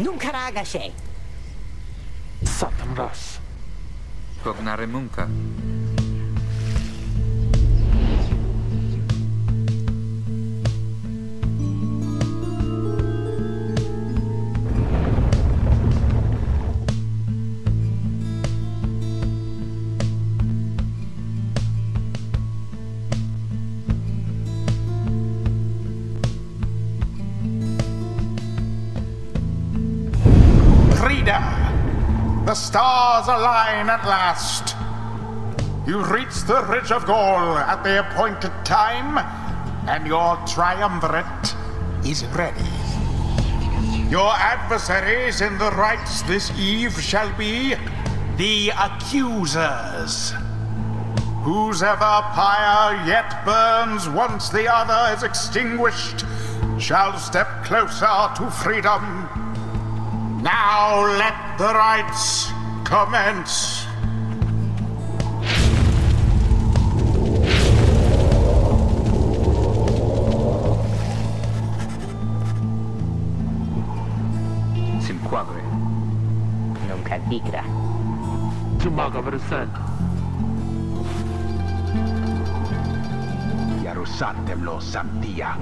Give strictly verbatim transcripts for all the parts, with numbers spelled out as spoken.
Nunkaraga się. Satam raz. Pognary Munka. The stars align at last. You reach the Ridge of Gaul at the appointed time, and your triumvirate is ready. Your adversaries in the rites this eve shall be the Accusers. Whose ever pyre yet burns once the other is extinguished shall step closer to freedom. Now let the rites commence. Simquagre. Non cadigra. Tumaga versen. Yarusantem lo Sampia.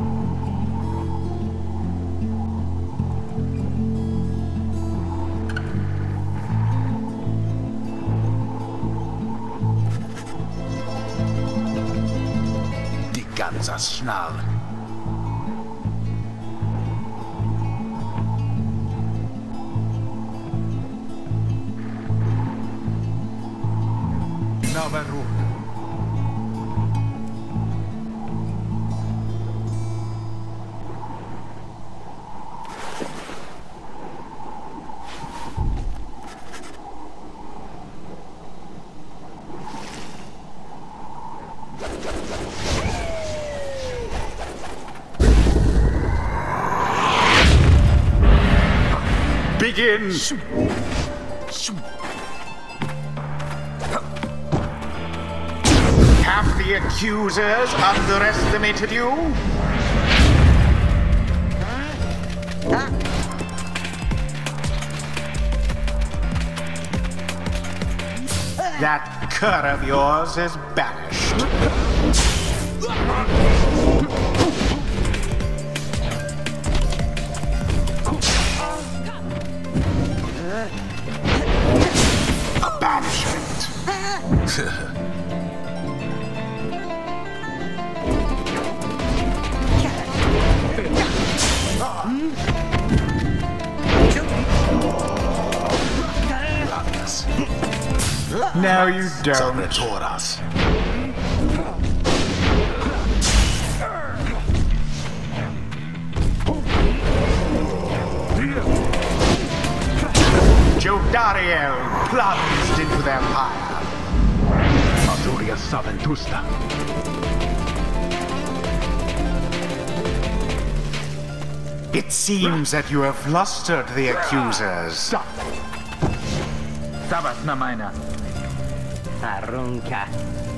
Ganza Schnall. Navarro. Begin! Have the Accusers underestimated you? That cur of yours is banished. A banishment. No, you don't. Sonretoras. Jodariel plunged into their pyre. Azuria Saventusta. It seems that you have flustered the Accusers. Sabas na mina. Arunca.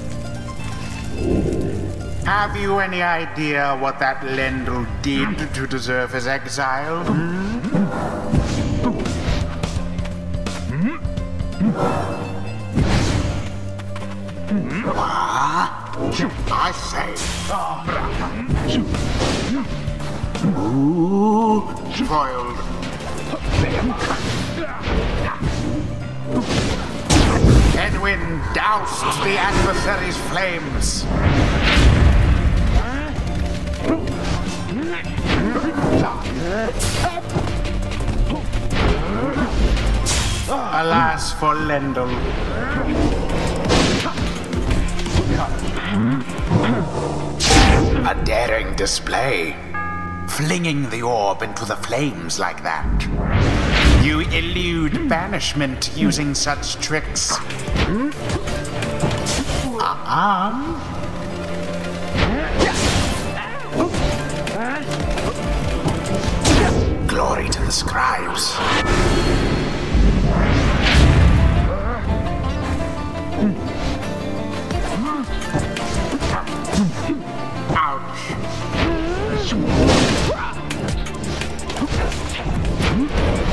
Have you any idea what that Lendl did to deserve his exile? Hmm? I say. Ooh, spoiled. Edwin doused the adversary's flames. Alas for Lendl. A daring display. Flinging the orb into the flames like that. You elude banishment using such tricks. Uh-uh. Glory to the scribes. Ouch.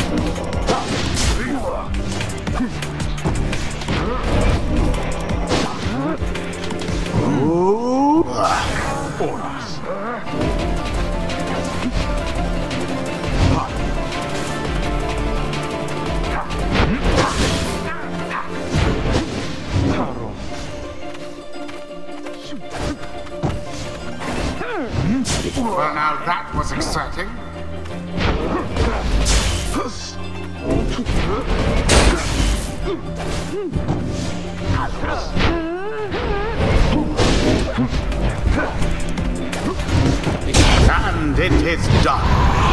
now that was exciting. And it is done.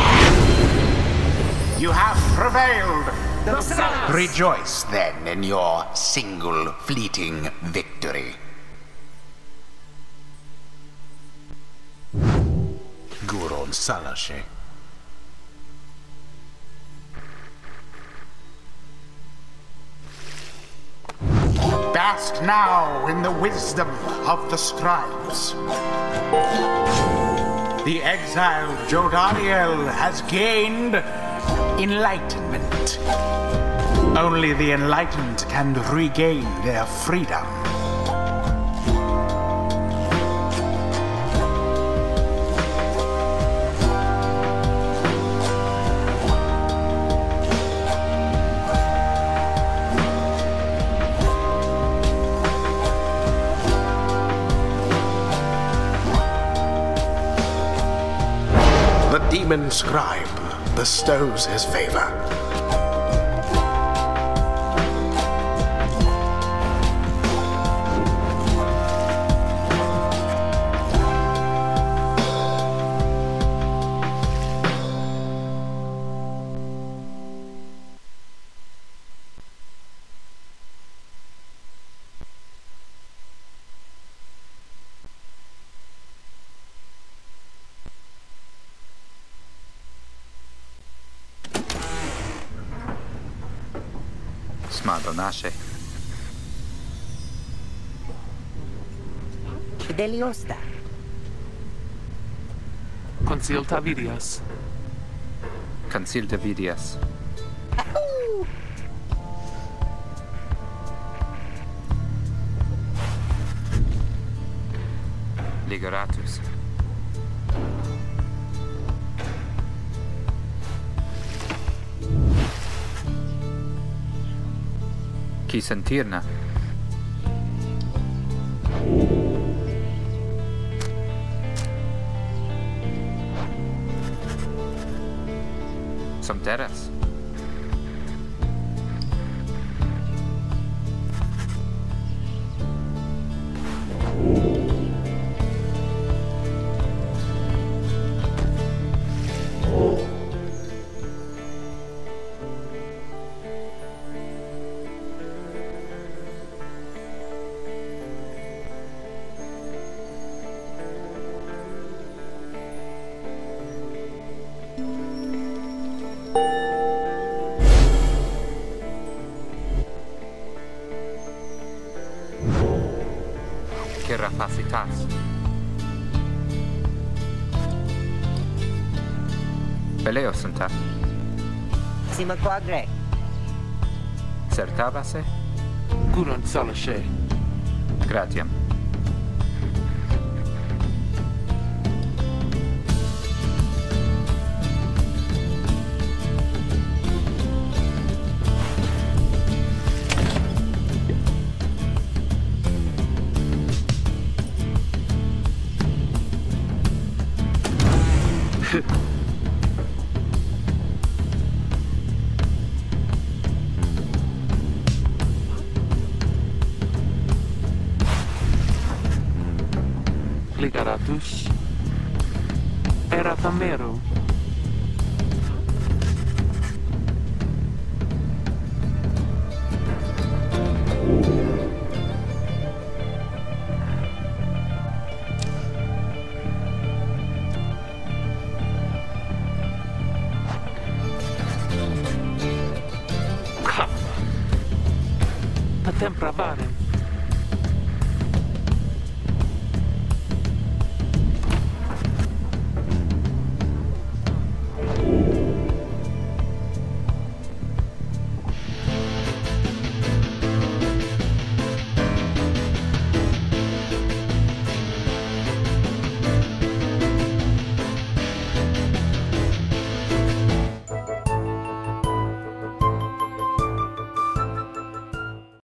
You have prevailed. Rejoice then in your single fleeting victory. Guron Salashe. Bask now in the wisdom of the scribes. The exiled Jodariel has gained enlightenment. Only the enlightened can regain their freedom. The demon scribe bestows his favor. Smadonashe. Deliosta. Consil Tavidias. Consil Davidias. Ligeratus. Qui sentirna. Som terras. Rapacitas. Peleo santa. Sima quagre. Certabase. Guron Salashe. Gratiam. Ligeratus. Era Tamero. Patem pravare.